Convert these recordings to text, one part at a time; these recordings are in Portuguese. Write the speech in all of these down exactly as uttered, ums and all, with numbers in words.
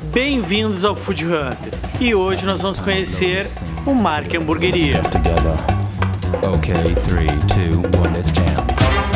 Bem-vindos ao Food Hunter e hoje nós vamos conhecer o Mark Hamburgueria. Ok, three, two, one, let's jam.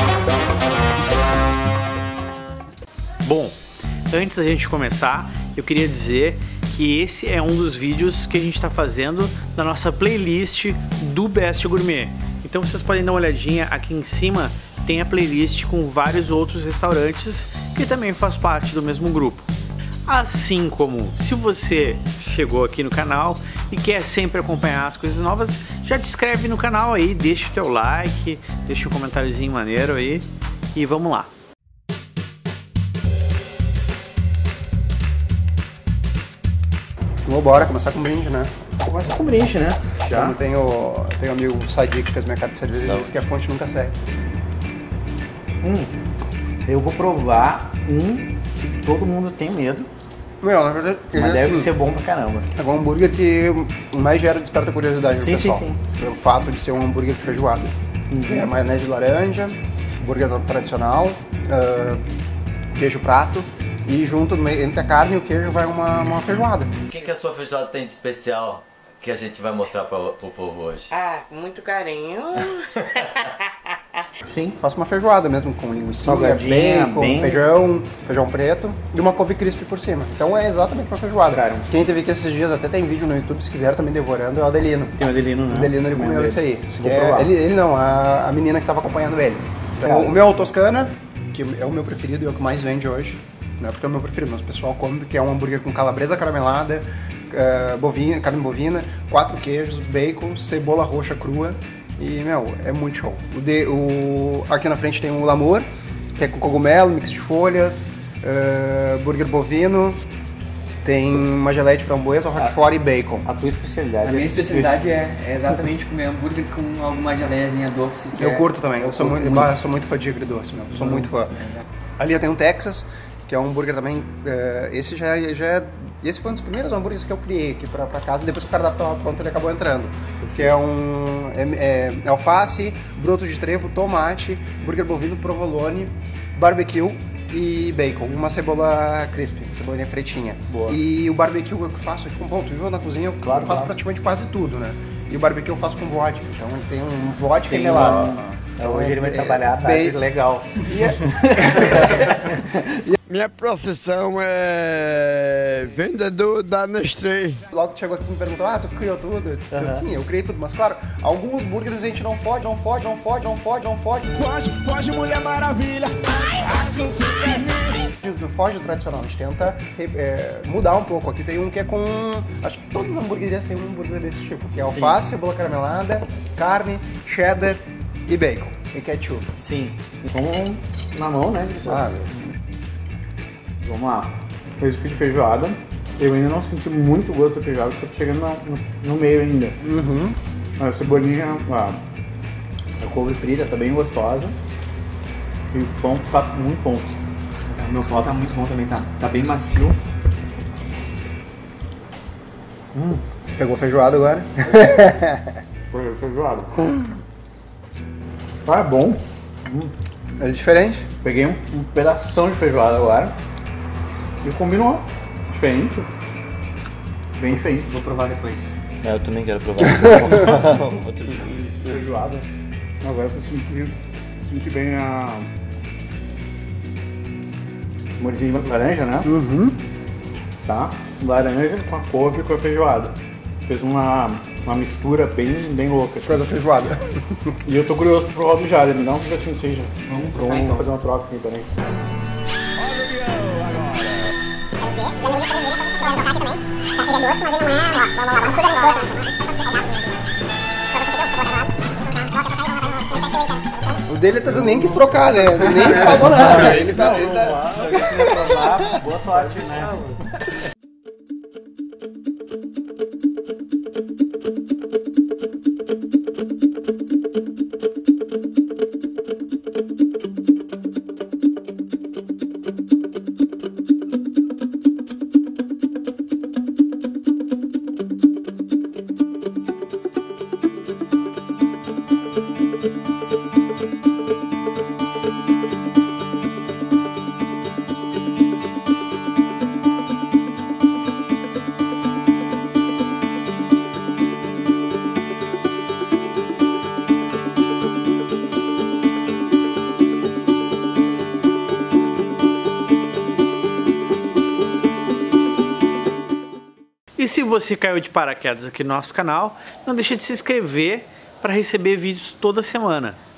Bom, antes da gente começar, eu queria dizer que esse é um dos vídeos que a gente está fazendo na nossa playlist do Best Gourmet. Então vocês podem dar uma olhadinha aqui em cima, tem a playlist com vários outros restaurantes que também faz parte do mesmo grupo. Assim como, se você chegou aqui no canal e quer sempre acompanhar as coisas novas, já te inscreve no canal aí, deixa o teu like, deixa um comentáriozinho maneiro aí e vamos lá. Vamos bora começar com brinde, né? Começa com brinde, né? Já. Eu tenho, tenho um amigo Sadi que fez minha carta de cerveja e disse que a fonte nunca segue. Hum, eu vou provar um que todo mundo tem medo. Meu, na verdade, Mas ele, deve hum, ser bom pra caramba. é um hambúrguer que mais gera desperta curiosidade Sim, no pessoal. sim, sim. Pelo fato de ser um hambúrguer de feijoada. Uhum. É maionese de laranja, hambúrguer tradicional, uh, queijo prato e junto no meio, entre a carne e o queijo vai uma, uma feijoada. O que, que a sua feijoada tem de especial que a gente vai mostrar para o povo hoje? Ah, muito carinho. Sim. Faço uma feijoada mesmo com linguiça, Salgadinha, bacon, bem- feijão, feijão preto e uma couve crisp por cima. Então é exatamente uma feijoada. Cara. Quem teve aqui esses dias, até tem vídeo no YouTube, se quiser também devorando, é o Adelino. Tem o Adelino, né? O Adelino ele comeu Comendo isso aí. ele. Que Vou é- provar. ele, ele não, a, a menina que estava acompanhando ele. Então, o meu é o Toscana, que é o meu preferido e é o que mais vende hoje. Não é porque é o meu preferido, mas o pessoal come, que é um hambúrguer com calabresa caramelada, uh, bovina, carne bovina, quatro queijos, bacon, cebola roxa crua. E, meu, é muito show. O de, o, aqui na frente tem o Lamour, que é com cogumelo, mix de folhas, uh, hambúrguer bovino, tem uma geleia de framboesa, roquefort e bacon. A tua especialidade A minha é especialidade é, é exatamente comer hambúrguer com alguma geleiazinha doce. que Eu é- curto também, eu sou curto muito, bah, eu sou muito fã de agridoce, meu. Sou muito fã. Ali eu tenho um Texas, que é um hambúrguer também. eh, esse já, é- já é. Esse foi um dos primeiros hambúrgueres que eu criei aqui pra, pra casa. Depois que o cardápio estava pronto, ele acabou entrando. Que é um. É, é alface, broto de trevo, tomate, hambúrguer bovino, provolone, barbecue e bacon. Uma cebola crisp, cebolinha fretinha. Boa. E o barbecue eu que faço aqui com ponto, viu? Na cozinha eu Claro, faço claro. praticamente quase tudo, né? E o barbecue eu faço com vodka. Então ele tem um vodka Tem e melado. uma- Hoje ele vai É, trabalhar, tá? bem- Legal. Minha profissão é vendedor da Nestlé. Logo que chegou aqui me perguntou, ah, tu criou tudo? Eu, sim, eu criei tudo, mas claro, alguns burgers a gente não pode, não pode, não pode, não pode, não pode. Pode, pode, Mulher Maravilha. Não foge do tradicional, a gente tenta é, mudar um pouco. Aqui tem um que é com, acho que todas as hamburguerias têm um hambúrguer desse tipo, que é alface, cebola caramelada, carne, cheddar e bacon. E ketchup. Sim. Então, na mão, né? Ah, Vamos lá. Fez aqui de feijoada. Eu ainda não senti muito gosto da feijoada, porque eu tô chegando no, no, no meio ainda. uhum. A cebolinha, a, a couve frita tá bem gostosa. E o pão tá muito bom. Meu pau tá muito bom também, tá, tá bem macio. Pegou feijoada agora? Foi feijoada. Ah, é bom. É diferente? Peguei um, um pedação de feijoada agora. E combinou. Diferente. Bem diferente. Vou provar depois. É, eu também quero provar isso. Outro Feijoada. Agora eu senti, senti bem a... molhozinho de laranja, né? Uhum. Tá? Laranja com a couve e com a feijoada. Fez uma, uma mistura bem, bem louca. Coisa feijoada. E eu tô curioso pro provar do Jader. Me dá um pedacinho seja. Vamos Vamos trocar então. fazer uma troca aqui, peraí. O dele tá dizendo nem quis trocar, né? Nem falou nada. Ele tá. Ele tá... Boa sorte, né? se você caiu de paraquedas aqui no nosso canal, não deixe de se inscrever para receber vídeos toda semana.